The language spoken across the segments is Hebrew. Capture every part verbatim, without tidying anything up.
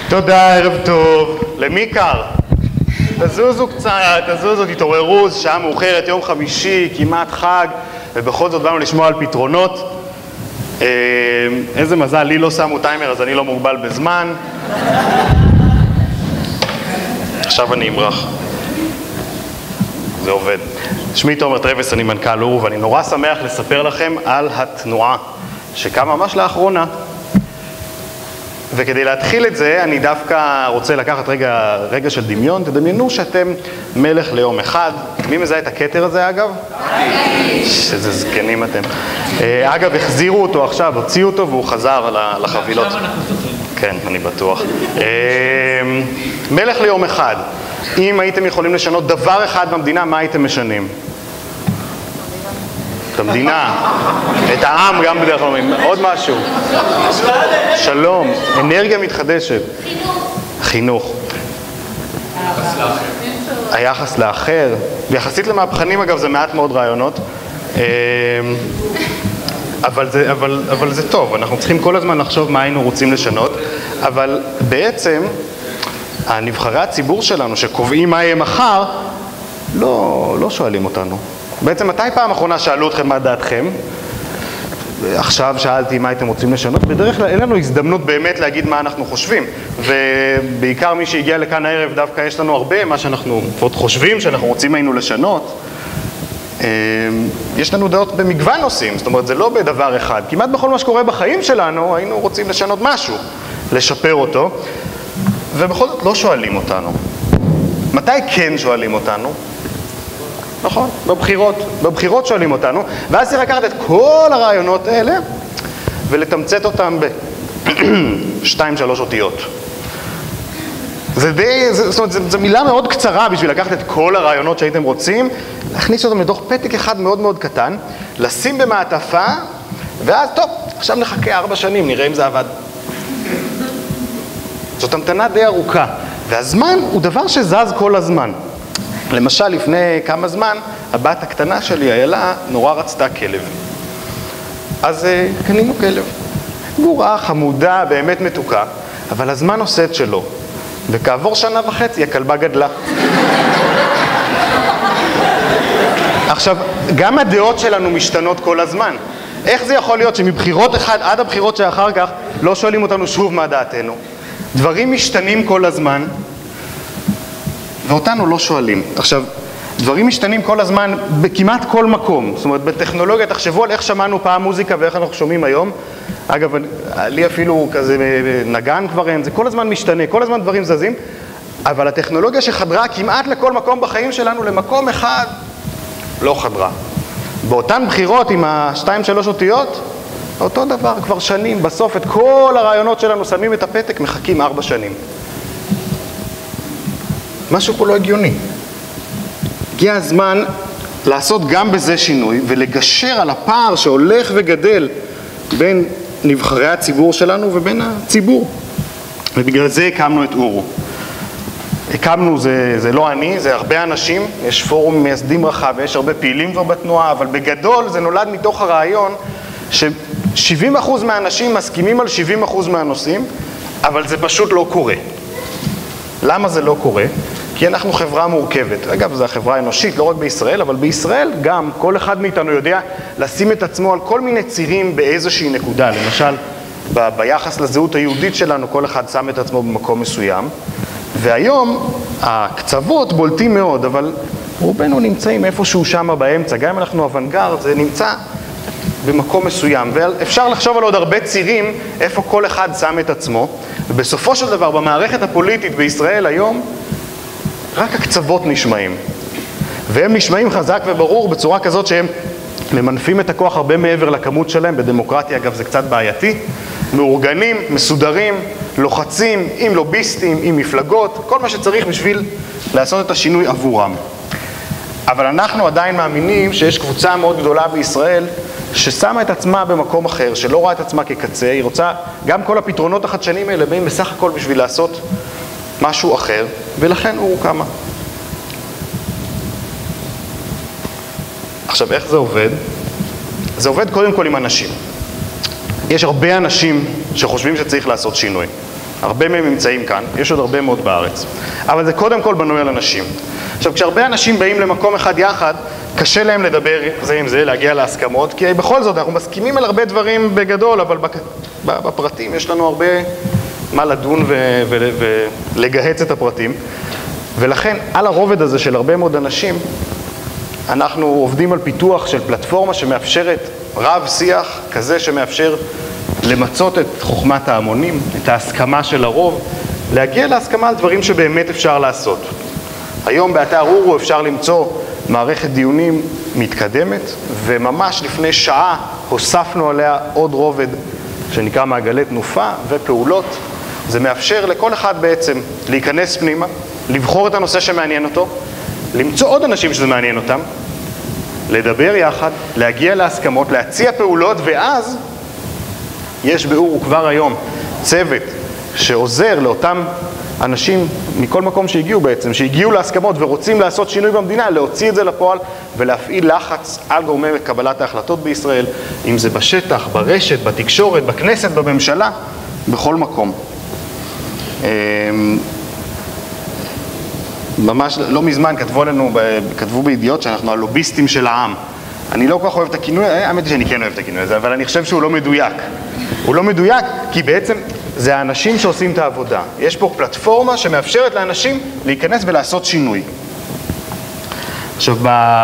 תודה, ערב טוב. למי קר? תזוזו קצת, תזוזו, תתעוררו, שעה מאוחרת, יום חמישי, כמעט חג, ובכל זאת באנו לשמוע על פתרונות. איזה מזל, לי לא שמו טיימר, אז אני לא מוגבל בזמן. עכשיו אני אמרח. זה עובד. שמי תומר טרוויס, אני מנכ"ל אורו, ואני נורא שמח לספר לכם על התנועה שקמה ממש לאחרונה. וכדי להתחיל את זה, אני דווקא רוצה לקחת רגע, רגע של דמיון. תדמיינו שאתם מלך ליום אחד. מי מזהה את הכתר הזה, אגב? איזה זקנים אתם. אגב, החזירו אותו עכשיו, הוציאו אותו והוא חזר לחבילות. עכשיו אנחנו זוכרים. כן, אני בטוח. מלך ליום אחד. אם הייתם יכולים לשנות דבר אחד במדינה, מה הייתם משנים? את המדינה, את העם גם בדרך כלל אומרים, עוד משהו. שלום, אנרגיה מתחדשת. חינוך. חינוך. היחס לאחר. היחס לאחר. ויחסית למהפכנים, אגב, זה מעט מאוד רעיונות. אבל זה, אבל, אבל זה טוב, אנחנו צריכים כל הזמן לחשוב מה היינו רוצים לשנות, אבל בעצם הנבחרי הציבור שלנו שקובעים מה יהיה מחר, לא, לא שואלים אותנו. בעצם מתי פעם אחרונה שאלו אתכם מה דעתכם? עכשיו שאלתי מה הייתם רוצים לשנות. בדרך כלל אין לנו הזדמנות באמת להגיד מה אנחנו חושבים, ובעיקר מי שהגיע לכאן הערב דווקא יש לנו הרבה מה שאנחנו עוד חושבים שאנחנו רוצים היינו לשנות. יש לנו דעות במגוון נושאים, זאת אומרת זה לא בדבר אחד. כמעט בכל מה שקורה בחיים שלנו היינו רוצים לשנות משהו, לשפר אותו, ובכל זאת לא שואלים אותנו. מתי כן שואלים אותנו? נכון, בבחירות, בבחירות שואלים אותנו, ואז צריך לקחת את כל הרעיונות האלה ולתמצת אותם בשתיים שלוש אותיות. זה די, זה, זאת אומרת, זה, זה מילה מאוד קצרה בשביל לקחת את כל הרעיונות שהייתם רוצים, להכניס אותם לתוך פתק אחד מאוד מאוד קטן, לשים במעטפה, ואז טוב, עכשיו נחכה ארבע שנים, נראה אם זה עבד. זאת המתנה די ארוכה, והזמן הוא דבר שזז כל הזמן. למשל, לפני כמה זמן, הבת הקטנה שלי, איילה, נורא רצתה כלב. אז קנינו כלב. גורה, חמודה, באמת מתוקה, אבל הזמן עושה את שלו. וכעבור שנה וחצי הכלבה גדלה. עכשיו, גם הדעות שלנו משתנות כל הזמן. איך זה יכול להיות שמבחירות אחד עד הבחירות שאחר כך לא שואלים אותנו שוב מה דעתנו? דברים משתנים כל הזמן, ואותנו לא שואלים. עכשיו, דברים משתנים כל הזמן בכמעט כל מקום. זאת אומרת, בטכנולוגיה, תחשבו על איך שמענו פעם מוזיקה ואיך אנחנו שומעים היום. אגב, לי אפילו כזה נגן כבר אין, זה כל הזמן משתנה, כל הזמן דברים זזים, אבל הטכנולוגיה שחדרה כמעט לכל מקום בחיים שלנו, למקום אחד, לא חדרה. באותן בחירות עם השתיים שלוש אותיות, אותו דבר כבר שנים, בסוף את כל הרעיונות שלנו שמים את הפתק, מחכים ארבע שנים. משהו פה לא הגיוני. הגיע הזמן לעשות גם בזה שינוי ולגשר על הפער שהולך וגדל בין נבחרי הציבור שלנו ובין הציבור. ובגלל זה הקמנו את אורו. הקמנו, זה, זה לא אני, זה הרבה אנשים, יש פורום מייסדים רחב ויש הרבה פעילים כבר בתנועה, אבל בגדול זה נולד מתוך הרעיון ש-שבעים אחוז מהאנשים מסכימים על שבעים אחוז מהנושאים, אבל זה פשוט לא קורה. למה זה לא קורה? כי אנחנו חברה מורכבת. אגב, זו החברה האנושית, לא רק בישראל, אבל בישראל גם כל אחד מאיתנו יודע לשים את עצמו על כל מיני צירים באיזושהי נקודה. למשל, ב- ביחס לזהות היהודית שלנו, כל אחד שם את עצמו במקום מסוים. והיום, הקצוות בולטים מאוד, אבל רובנו נמצאים איפשהו שם באמצע. גם אם אנחנו אוונגרד, זה נמצא במקום מסוים. ואפשר לחשוב על עוד הרבה צירים איפה כל אחד שם את עצמו. ובסופו של דבר, במערכת הפוליטית בישראל היום, רק הקצוות נשמעים. והם נשמעים חזק וברור בצורה כזאת שהם ממנפים את הכוח הרבה מעבר לכמות שלהם. בדמוקרטיה, אגב, זה קצת בעייתי. מאורגנים, מסודרים, לוחצים, עם לוביסטים, עם מפלגות, כל מה שצריך בשביל לעשות את השינוי עבורם. אבל אנחנו עדיין מאמינים שיש קבוצה מאוד גדולה בישראל ששמה את עצמה במקום אחר, שלא רואה את עצמה כקצה, היא רוצה, גם כל הפתרונות החדשנים האלה באים בסך הכל בשביל לעשות משהו אחר, ולכן הוא קמה. עכשיו, איך זה עובד? זה עובד קודם כל עם אנשים. יש הרבה אנשים שחושבים שצריך לעשות שינוי. הרבה מהם נמצאים כאן, יש עוד הרבה מאוד בארץ. אבל זה קודם כל בנוי על אנשים. עכשיו, כשהרבה אנשים באים למקום אחד יחד, קשה להם לדבר זה עם זה, להגיע להסכמות, כי בכל זאת אנחנו מסכימים על הרבה דברים בגדול, אבל בפרטים יש לנו הרבה מה לדון ולגהץ את הפרטים. ולכן, על הרובד הזה של הרבה מאוד אנשים, אנחנו עובדים על פיתוח של פלטפורמה שמאפשרת רב שיח כזה שמאפשר למצות את חוכמת ההמונים, את ההסכמה של הרוב, להגיע להסכמה על דברים שבאמת אפשר לעשות. היום באתר אורו אפשר למצוא מערכת דיונים מתקדמת, וממש לפני שעה הוספנו עליה עוד רובד שנקרא מעגלי תנופה ופעולות. זה מאפשר לכל אחד בעצם להיכנס פנימה, לבחור את הנושא שמעניין אותו, למצוא עוד אנשים שזה מעניין אותם, לדבר יחד, להגיע להסכמות, להציע פעולות, ואז יש באורו כבר היום צוות שעוזר לאותם אנשים מכל מקום שהגיעו בעצם, שהגיעו להסכמות ורוצים לעשות שינוי במדינה, להוציא את זה לפועל ולהפעיל לחץ על גורמי קבלת ההחלטות בישראל, אם זה בשטח, ברשת, בתקשורת, בכנסת, בממשלה, בכל מקום. ממש לא מזמן כתבו לנו, כתבו בידיעות שאנחנו הלוביסטים של העם. אני לא כל כך אוהב את הכינוי, האמת היא שאני כן אוהב את הכינוי הזה, אבל אני חושב שהוא לא מדויק. הוא לא מדויק כי בעצם זה האנשים שעושים את העבודה. יש פה פלטפורמה שמאפשרת לאנשים להיכנס ולעשות שינוי. עכשיו, ב...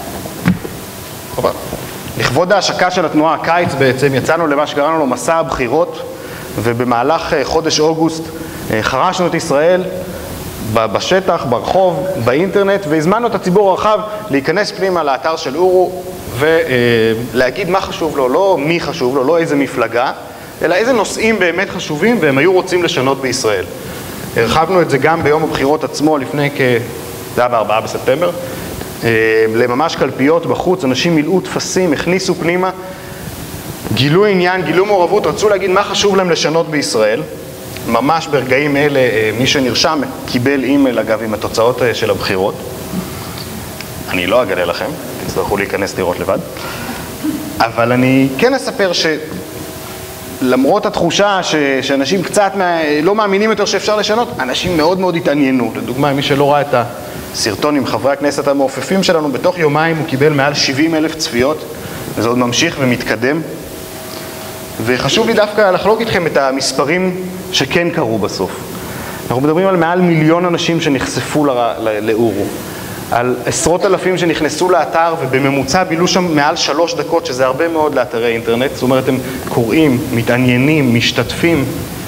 לכבוד ההשקה של התנועה הקיץ בעצם יצאנו למה שקראנו לו מסע הבחירות, ובמהלך חודש אוגוסט חרשנו את ישראל בשטח, ברחוב, באינטרנט, והזמנו את הציבור הרחב להיכנס פנימה לאתר של אורו ולהגיד מה חשוב לו, לא מי חשוב לו, לא איזה מפלגה, אלא איזה נושאים באמת חשובים והם היו רוצים לשנות בישראל. הרחבנו את זה גם ביום הבחירות עצמו לפני כ... זה היה בארבעה בספטמבר, לממש קלפיות בחוץ, אנשים מילאו תפסים, הכניסו פנימה, גילו עניין, גילו מעורבות, רצו להגיד מה חשוב להם לשנות בישראל. ממש ברגעים אלה, מי שנרשם קיבל אימייל, אגב, עם התוצאות של הבחירות. אני לא אגלה לכם, תצטרכו להיכנס לראות לבד. אבל אני כן אספר שלמרות התחושה ש... שאנשים קצת מה... לא מאמינים יותר שאפשר לשנות, אנשים מאוד מאוד התעניינו. לדוגמה, מי שלא ראה את הסרטון עם חברי הכנסת המעופפים שלנו, בתוך יומיים הוא קיבל מעל שבעים אלף צפיות, וזה עוד ממשיך ומתקדם. וחשוב לי דווקא לחלוק איתכם את המספרים שכן קרו בסוף. אנחנו מדברים על מעל מיליון אנשים שנחשפו לאורו, על עשרות אלפים שנכנסו לאתר ובממוצע בילו שם מעל שלוש דקות, שזה הרבה מאוד לאתרי אינטרנט. זאת אומרת, הם קוראים, מתעניינים, משתתפים.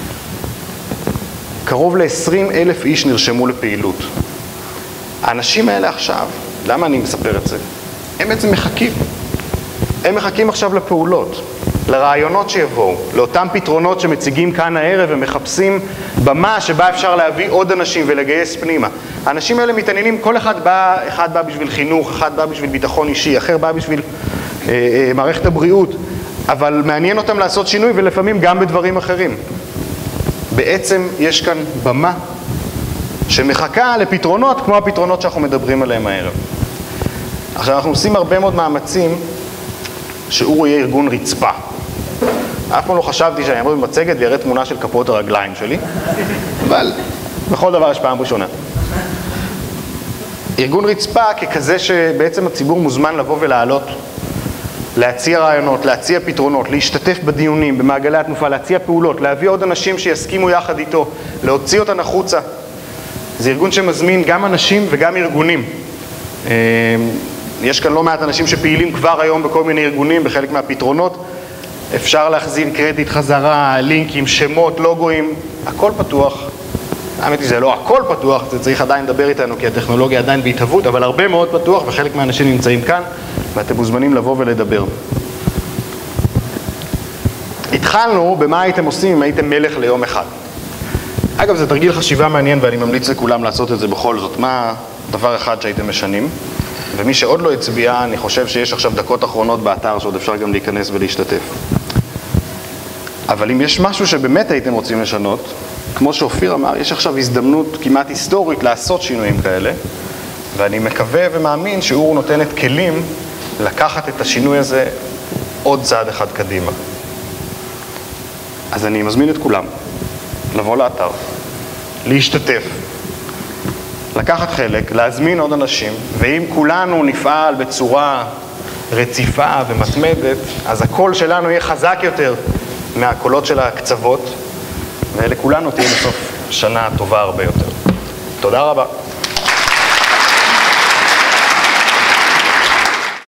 קרוב ל-עשרים אלף איש נרשמו לפעילות. האנשים האלה עכשיו, למה אני מספר את זה? הם בעצם מחכים. הם מחכים עכשיו לפעולות, לרעיונות שיבואו, לאותם פתרונות שמציגים כאן הערב ומחפשים במה שבה אפשר להביא עוד אנשים ולגייס פנימה. האנשים האלה מתעניינים, כל אחד בא, אחד בא בשביל חינוך, אחד בא בשביל ביטחון אישי, אחר בא בשביל אה, אה, מערכת הבריאות, אבל מעניין אותם לעשות שינוי ולפעמים גם בדברים אחרים. בעצם יש כאן במה שמחכה לפתרונות כמו הפתרונות שאנחנו מדברים עליהם הערב. עכשיו אנחנו עושים הרבה מאוד מאמצים שאורו יהיה ארגון רצפה. אף פעם לא חשבתי שאני אעמוד במצגת ויראה תמונה של כפות הרגליים שלי, אבל בכל דבר יש פעם ראשונה. ארגון רצפה ככזה שבעצם הציבור מוזמן לבוא ולעלות, להציע רעיונות, להציע פתרונות, להשתתף בדיונים, במעגלי התנופה, להציע פעולות, להביא עוד אנשים שיסכימו יחד איתו, להוציא אותן החוצה. זה ארגון שמזמין גם אנשים וגם ארגונים. יש כאן לא מעט אנשים שפעילים כבר היום בכל מיני ארגונים, בחלק מהפתרונות. אפשר להחזין קרדיט חזרה, לינקים, שמות, לוגויים, הכל פתוח. האמת היא זה לא הכל פתוח, זה צריך עדיין לדבר איתנו כי הטכנולוגיה עדיין בהתהוות, אבל הרבה מאוד פתוח וחלק מהאנשים נמצאים כאן ואתם מוזמנים לבוא ולדבר. התחלנו במה הייתם עושים אם הייתם מלך ליום אחד. אגב, זה תרגיל חשיבה מעניין ואני ממליץ לכולם לעשות את זה בכל זאת. מה דבר אחד שהייתם משנים? ומי שעוד לא הצביע, אני חושב שיש עכשיו דקות אחרונות באתר שעוד אפשר גם להיכנס ולהשתתף. אבל אם יש משהו שבאמת הייתם רוצים לשנות, כמו שאופיר אמר, יש עכשיו הזדמנות כמעט היסטורית לעשות שינויים כאלה, ואני מקווה ומאמין שאורו נותנת כלים לקחת את השינוי הזה עוד צעד אחד קדימה. אז אני מזמין את כולם לבוא לאתר, להשתתף, לקחת חלק, להזמין עוד אנשים, ואם כולנו נפעל בצורה רציפה ומתמדת, אז הקול שלנו יהיה חזק יותר מהקולות של הקצוות, ולכולנו תהיה בסוף שנה טובה הרבה יותר. תודה רבה.